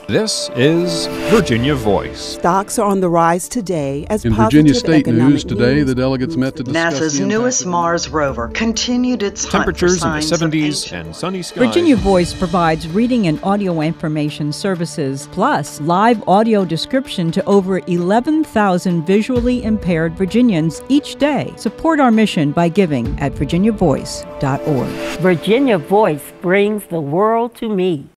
This is Virginia Voice. Stocks are on the rise today as in Virginia State News today, the delegates met to discuss NASA's newest Mars rover continued its hunt for Temperatures in signs the of 70s ancient and sunny skies. Virginia Voice provides reading and audio information services, plus live audio description to over 11,000 visually impaired Virginians each day. Support our mission by giving at virginiavoice.org. Virginia Voice brings the world to me.